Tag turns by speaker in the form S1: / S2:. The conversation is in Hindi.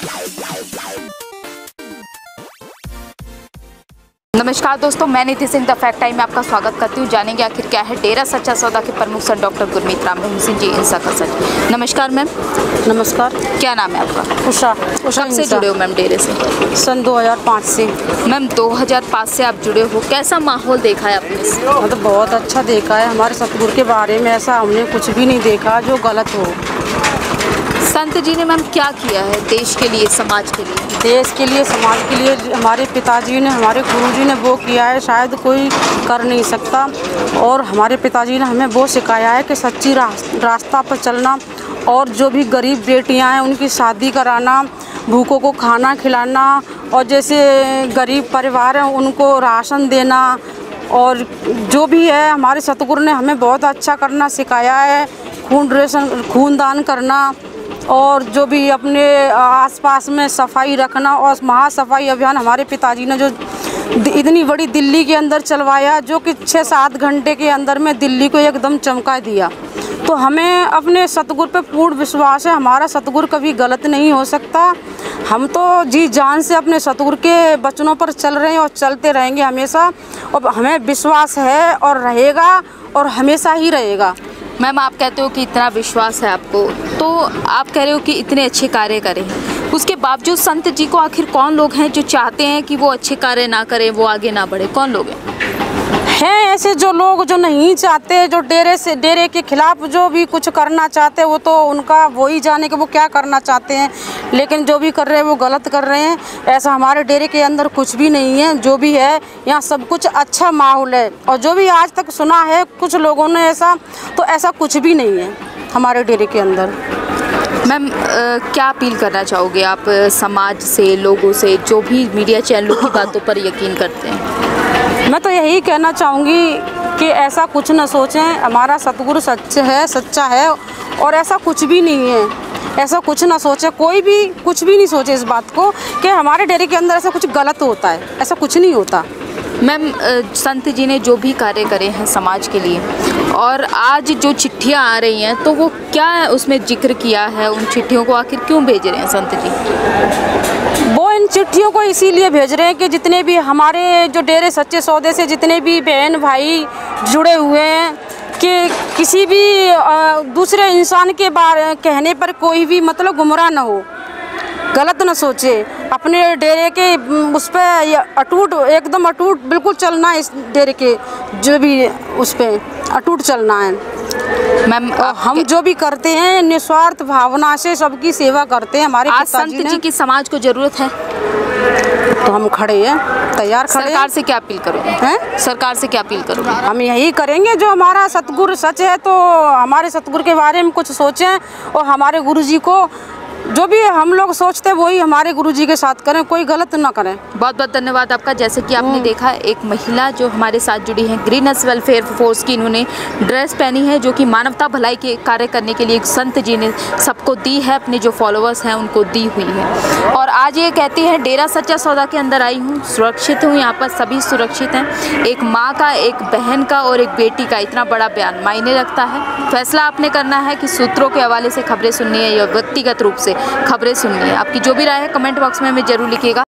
S1: नमस्कार दोस्तों, मैं Nidhi Singh the fact time में आपका स्वागत करती हूँ। जानेंगे आखिर क्या है डेरा सच्चा सौदा के प्रमुख संत डॉक्टर गुरमीत राम रहीम सिंह जी इंसा का सच। नमस्कार मैम।
S2: नमस्कार।
S1: क्या नाम है आपका?
S2: उषा।
S1: कब से जुड़े हो मैम डेरे से?
S2: सन 2005 से।
S1: मैम 2005 से आप जुड़े हो, कैसा माहौल देखा है आपने?
S2: मतलब बहुत अच्छा देखा है। हमारे सतगुरु के बारे में ऐसा हमने कुछ भी नहीं देखा जो गलत हो।
S1: संत जी ने मैम क्या किया है देश के लिए, समाज के लिए?
S2: देश के लिए, समाज के लिए हमारे पिताजी ने, हमारे गुरुजी ने वो किया है शायद कोई कर नहीं सकता। और हमारे पिताजी ने हमें वो सिखाया है कि सच्ची रास्ता पर चलना, और जो भी गरीब बेटियां हैं उनकी शादी कराना, भूखों को खाना खिलाना, और जैसे गरीब परिवार हैं उनको राशन देना, और जो भी है हमारे सतगुरु ने हमें बहुत अच्छा करना सिखाया है। खून दान करना, और जो भी अपने आसपास में सफाई रखना, और महासफाई अभियान हमारे पिताजी ने जो इतनी बड़ी दिल्ली के अंदर चलवाया, जो कि 6-7 घंटे के अंदर में दिल्ली को एकदम चमका दिया। तो हमें अपने सतगुरु पे पूर्ण विश्वास है। हमारा सतगुरु कभी गलत नहीं हो सकता। हम तो जी जान से अपने सतगुरु के वचनों पर चल रहे हैं और चलते रहेंगे हमेशा, और हमें विश्वास है और रहेगा और हमेशा ही रहेगा।
S1: मैम आप कहते हो कि इतना विश्वास है आपको, तो आप कह रहे हो कि इतने अच्छे कार्य करें, उसके बावजूद संत जी को आखिर कौन लोग हैं जो चाहते हैं कि वो अच्छे कार्य ना करें, वो आगे ना बढ़े? कौन लोग हैं
S2: ऐसे जो लोग जो नहीं चाहते, जो डेरे के खिलाफ जो भी कुछ करना चाहते हैं, वो तो उनका वो ही जाने कि वो क्या करना चाहते हैं। लेकिन जो भी कर रहे हैं वो गलत कर रहे हैं। ऐसा हमारे डेरे के अंदर कुछ भी नहीं है। जो भी है यहाँ सब कुछ अच्छा माहौल है, और जो भी आज तक सुना है कुछ लोगों ने ऐसा, तो ऐसा कुछ भी नहीं है हमारे डेरे के अंदर।
S1: मैम क्या अपील करना चाहोगे आप समाज से, लोगों से जो भी मीडिया चैनलों की बातों पर यकीन करते हैं?
S2: मैं तो यही कहना चाहूँगी कि ऐसा कुछ न सोचें। हमारा सतगुरु सच्चा है, और ऐसा कुछ भी नहीं है। ऐसा कुछ ना सोचे, कोई भी कुछ भी नहीं सोचे इस बात को कि हमारे डेरे के अंदर ऐसा कुछ गलत होता है। ऐसा कुछ नहीं होता।
S1: मैम संत जी ने जो भी कार्य करे हैं समाज के लिए, और आज जो चिट्ठियाँ आ रही हैं, तो वो क्या उसमें जिक्र किया है? उन चिट्ठियों को आखिर क्यों भेज रहे हैं संत जी?
S2: वो इन चिट्ठियों को इसीलिए भेज रहे हैं कि जितने भी हमारे जो डेरे सच्चे सौदे से जितने भी बहन भाई जुड़े हुए हैं, कि किसी भी दूसरे इंसान के बारे कहने पर कोई भी मतलब गुमराह न हो, गलत न सोचे। अपने डेरे के उस पर अटूट, एकदम अटूट बिल्कुल चलना है। इस डेरे के जो भी उस पर अटूट चलना है।
S1: मैम
S2: हम जो भी करते हैं निस्वार्थ भावना से सबकी सेवा करते हैं। हमारे
S1: आज संत जी की समाज को जरूरत है,
S2: तो हम खड़े हैं, तैयार खड़े हैं।
S1: सरकार से क्या अपील करोगे? हैं? सरकार से क्या अपील करोगे?
S2: हम यही करेंगे, जो हमारा सतगुरु सच है तो हमारे सतगुरु के बारे में कुछ सोचें, और हमारे गुरुजी को जो भी हम लोग सोचते हैं वही हमारे गुरुजी के साथ करें, कोई गलत ना करें।
S1: बहुत बहुत धन्यवाद आपका। जैसे कि आपने देखा, एक महिला जो हमारे साथ जुड़ी है, ग्रीनस वेलफेयर फोर्स की इन्होंने ड्रेस पहनी है, जो कि मानवता भलाई के कार्य करने के लिए एक संत जी ने सबको दी है, अपने जो फॉलोअर्स हैं उनको दी हुई है। और आज ये कहती है डेरा सच्चा सौदा के अंदर आई हूँ, सुरक्षित हूँ, यहाँ पर सभी सुरक्षित हैं। एक माँ का, एक बहन का और एक बेटी का इतना बड़ा बयान मायने रखता है। फैसला आपने करना है कि सूत्रों के हवाले से खबरें सुननी है या व्यक्तिगत रूप से खबरें सुननी है। आपकी जो भी राय है कमेंट बॉक्स में हमें जरूर लिखिएगा।